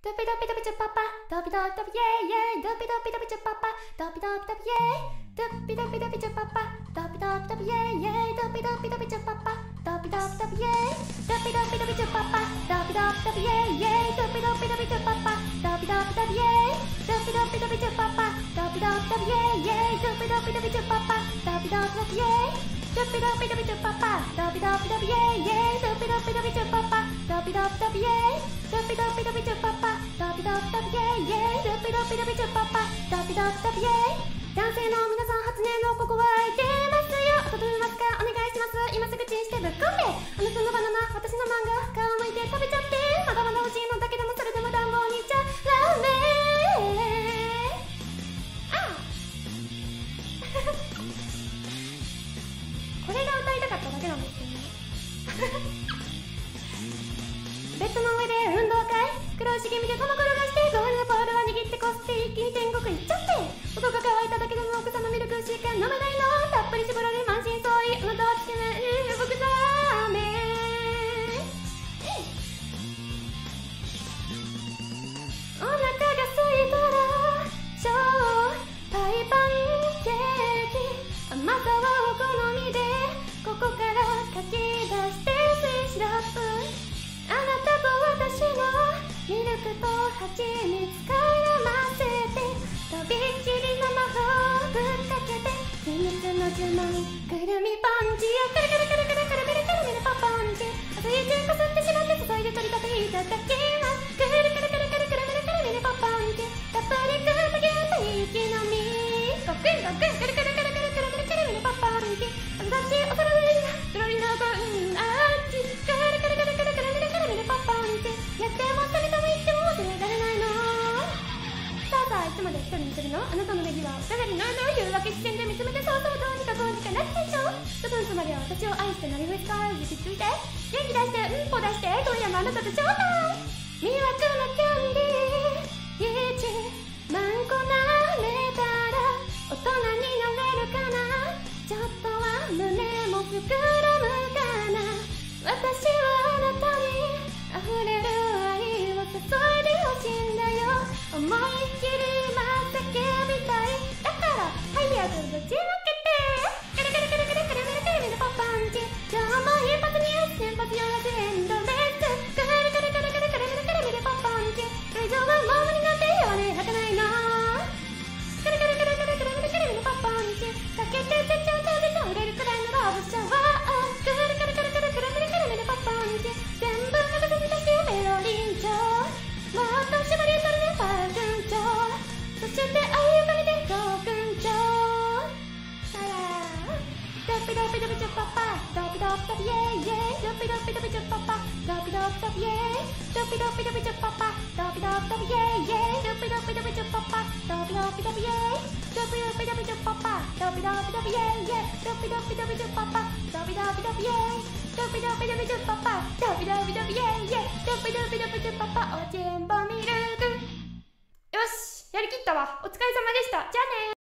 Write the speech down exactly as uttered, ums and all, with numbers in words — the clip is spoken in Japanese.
ドピドピドピチュパパドピドピドピイエイイエイドピドピドピチュパパドピドピドピイエイドピドピドピチュパパドピドピドピイエイイエイドピドピドピチュパパドピドピドピイエイドピドピドピチュパパドピドピドピイエイイエイドピドピドピチュパパドピドピドピイエイドピドピドピチュパパドピドピドピイエイイエイドピドピドピチュパパドピドピドピイエイドピドピドピチュパパドピドピドピイエイイエイドピドピドピチュパパドピドピドピイエイドピドピドピチュパパドピドピドピイエイイエイドピドピドピチュパパドピドピドピイエイ男性の皆さん初音のここは空いてますよ。届きますか？お願いします。今すぐチンしてぶっ込んで、あなたのバナナ私のマンゴー皮むいて食べちゃって、まだまだ欲しいのだけどもそれでも暖房にちゃダメあこれが歌いたかっただけなんですけどねベッドの上で運動会黒い茂みでこの転がしてゴールのボールは握ってこすって一気に天国行っちゃって、音が乾いただけでも奥さんのミルクしか飲めないの、たっぷり絞られ満身創痍、あなたはつけない僕ダメお腹が空いたら超パイパンケーキ、甘さはお好みでここからかき出してスイシラップ、あなたと私のミルクと蜂蜜絡ませてとびっきりの魔法ぶっかけて秘密の呪文くるみパンチをくるくるくるくるくるみるくるみるパパンチ熱い中こすってしまって注いで取り立ていただきますくるくるくるくるくるみるくるみるパパンチたっぷりグーとギューと息のみごくんごくんくるくるくるくるくるみるくるみるパパンチあずだちおそろいくるりのくんあっちくるくるくるくるくるみるくるみるパパンチやっても食べても言っても忘れられないのさあさあいつまで一人にするの、あなたのネギはお下がりのの言うわけ視線で見つめてそうそうどうにかこうにかなってでしょ、ちょっとつまりは私を愛してなりふりか指ついて元気出してうんぽ出して今夜もあなたと招待魅惑のキャンディーいちまんこ舐めたら大人になれるかな、ちょっとは胸も膨らむかな、私はあなたに溢れる愛を注いでほしいんだよ、思いっきり今叫びたい、だから早くぶちまけてくるくるくるくるくるくるくるみるパパンチ今日も一発に先発よらずエンドレスくるくるくるくるくるくるくるみるパパンチ会場はもう無理なんて言わねえはかないのくるくるくるくるくるくるくるみるパパンチかけて絶頂とで売れるくらいのラブシャワーくるくるくるくるくるくるくるみるパパンチ全部流せに出してメロリンチョもっと絞り取るねパーグンチョそして愛をかけてゴーグンチョさらドピドピドピチュパパドピドピドピイエイイエイドピドピドピチュパパドピドピドピイエイドピドピドピチュパパドピドピドピイエイイエイドピドピドピチュパパドピドピドピイエイドピドピドピチュパパドピドピドピイエイイエイドピドピドピチュパパドピドピドピイエイドピドピドピチュパパドピドピドピイエイイエイドピドピドピチュパパおちんぽミルクよしやりきったわお疲れ様でしたじゃあね